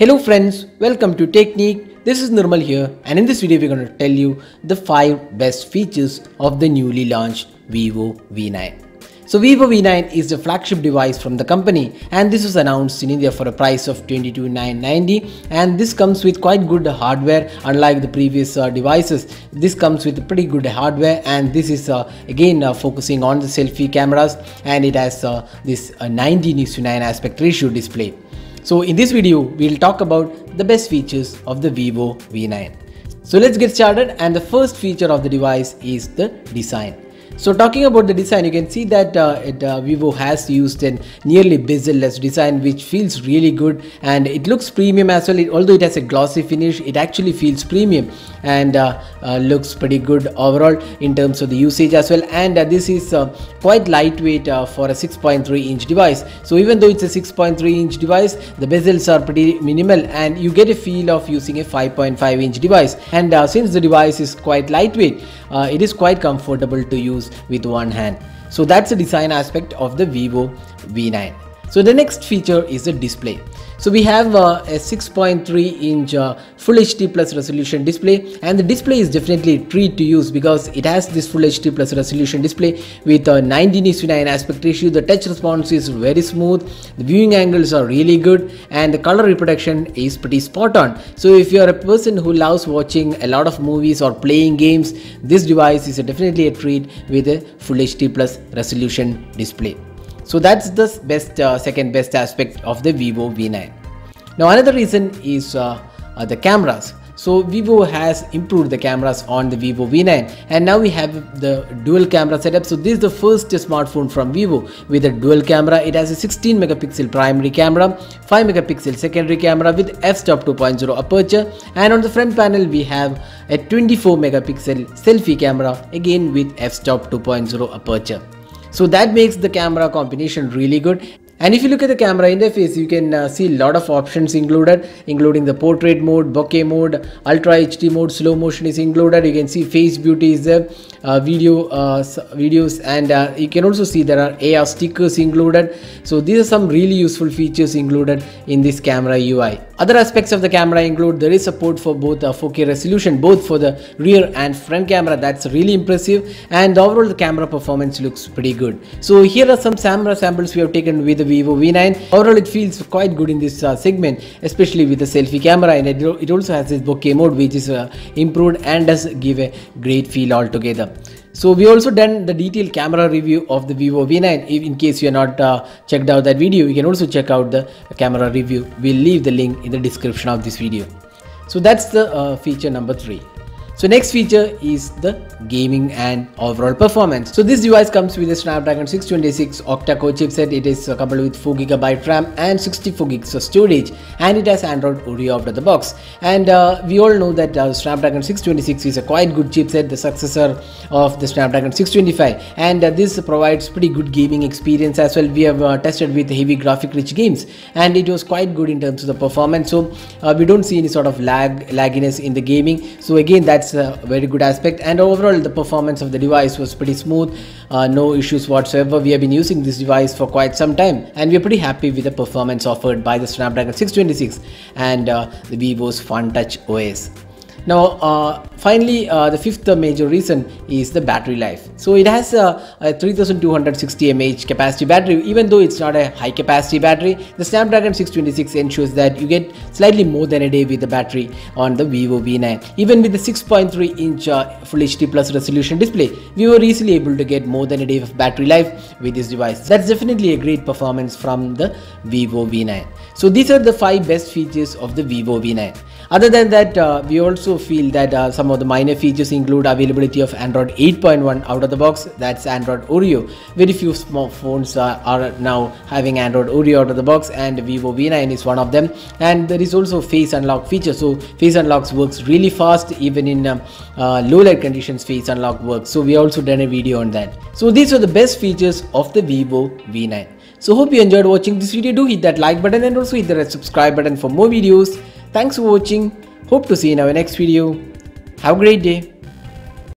Hello friends, welcome to Technique. This is Nirmal here, and in this video we're going to tell you the 5 best features of the newly launched Vivo V9. So Vivo V9 is the flagship device from the company, and this was announced in India for a price of 22,990, and this comes with quite good hardware. Unlike the previous devices, this comes with pretty good hardware, and this is again focusing on the selfie cameras, and it has this 19:9 aspect ratio display. So in this video, we'll talk about the best features of the Vivo V9. So let's get started, and the first feature of the device is the design. So talking about the design, you can see that Vivo has used a nearly bezel-less design, which feels really good, and it looks premium as well. Although it has a glossy finish, it actually feels premium and looks pretty good overall in terms of the usage as well. And this is quite lightweight for a 6.3-inch device. So even though it's a 6.3-inch device, the bezels are pretty minimal, and you get a feel of using a 5.5-inch device. And since the device is quite lightweight, it is quite comfortable to use with one hand. So that's the design aspect of the Vivo V9. So the next feature is the display. So we have a 6.3-inch Full HD Plus resolution display, and the display is definitely a treat to use because it has this Full HD Plus resolution display with a 19:9 aspect ratio. The touch response is very smooth, the viewing angles are really good, and the color reproduction is pretty spot on. So if you are a person who loves watching a lot of movies or playing games, this device is definitely a treat with a Full HD Plus resolution display. So that's the second best aspect of the Vivo V9. Now another reason is the cameras. So Vivo has improved the cameras on the Vivo V9, and now we have the dual camera setup. So this is the first smartphone from Vivo with a dual camera. It has a 16 megapixel primary camera, 5 megapixel secondary camera with f-stop 2.0 aperture, and on the front panel we have a 24 megapixel selfie camera, again with f-stop 2.0 aperture. So that makes the camera combination really good. And if you look at the camera interface, you can see a lot of options included, including the portrait mode, bokeh mode, ultra HD mode, slow motion is included. You can see face beauty is there, videos, and you can also see there are AR stickers included. So these are some really useful features included in this camera UI. Other aspects of the camera include there is support for both 4K resolution, both for the rear and front camera. That's really impressive, and overall the camera performance looks pretty good. So here are some camera samples we have taken with the Vivo V9. Overall it feels quite good in this segment, especially with the selfie camera, and it also has this bokeh mode, which is improved and does give a great feel altogether. So we also done the detailed camera review of the Vivo V9. In case you are not checked out that video, you can also check out the camera review. We'll leave the link in the description of this video. So that's the feature number 3. So next feature is the gaming and overall performance. So this device comes with a Snapdragon 626 octa-core chipset. It is coupled with 4GB RAM and 64 gigs of storage, and it has Android Oreo out of the box. And we all know that Snapdragon 626 is a quite good chipset, the successor of the Snapdragon 625, and this provides pretty good gaming experience as well. We have tested with heavy graphic rich games, and it was quite good in terms of the performance. So we don't see any sort of lagginess in the gaming. So again, that's a very good aspect, and overall the performance of the device was pretty smooth, no issues whatsoever. We have been using this device for quite some time, and we are pretty happy with the performance offered by the Snapdragon 626 and the Vivo's FunTouch OS. Now finally, the fifth major reason is the battery life. So it has a 3260 mAh capacity battery. Even though it's not a high capacity battery, the Snapdragon 626 ensures that you get slightly more than a day with the battery on the Vivo V9. Even with the 6.3-inch Full HD Plus resolution display, we were easily able to get more than a day of battery life with this device. That's definitely a great performance from the Vivo V9. So these are the 5 best features of the Vivo V9. Other than that, we also feel that some of the minor features include availability of Android 8.1 out of the box. That's Android Oreo. Very few smartphones are now having Android Oreo out of the box, and Vivo V9 is one of them. And there is also face unlock feature. So face unlocks works really fast, even in low light conditions. Face unlock works. So we also done a video on that. So these are the best features of the Vivo V9. So hope you enjoyed watching this video. Do hit that like button and also hit the subscribe button for more videos. Thanks for watching. Hope to see you in our next video. Have a great day.